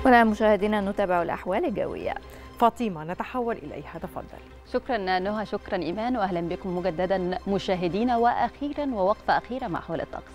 والآن مشاهدينا نتابع الأحوال الجوية. فاطمة نتحول إليها، تفضل. شكرا نهى، شكرا إيمان، وأهلا بكم مجددا مشاهدينا. وأخيرا ووقفة أخيرة مع أحوال الطقس.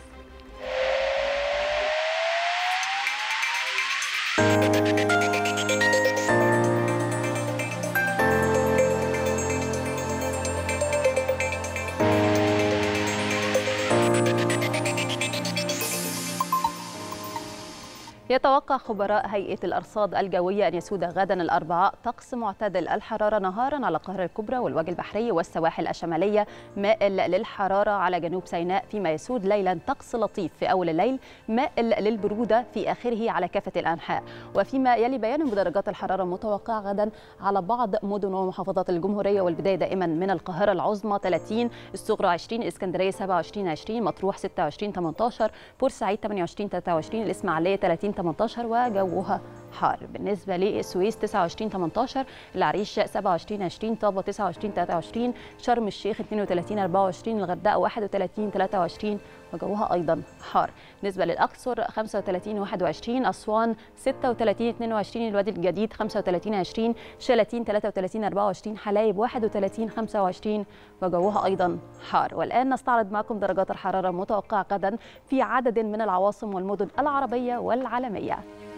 يتوقع خبراء هيئة الأرصاد الجوية أن يسود غدا الأربعاء طقس معتدل الحرارة نهارا على القاهرة الكبرى والوجه البحري والسواحل الشمالية، مائل للحرارة على جنوب سيناء، فيما يسود ليلا طقس لطيف في أول الليل، مائل للبرودة في آخره على كافة الأنحاء. وفيما يلي بيان بدرجات الحرارة المتوقعة غدا على بعض مدن ومحافظات الجمهورية، والبداية دائما من القاهرة العظمى 30، الصغرى 20، اسكندرية 27 20، مطروح 26 18، بورسعيد 28 23، الإسماعيلية 30 18 وجوها حار. بالنسبة للسويس 29 18، العريش 27 20، طابة 29 23، شرم الشيخ 32 24، الغردقة 31 23 وجوها أيضا حار. بالنسبة للأقصر 35 21، أسوان 36 22، الوادي الجديد 35 20، شلاتين 33 24، حلايب 31 25 وجوها أيضا حار. والآن نستعرض معكم درجات الحرارة المتوقعة غدا في عدد من العواصم والمدن العربية والعالمية.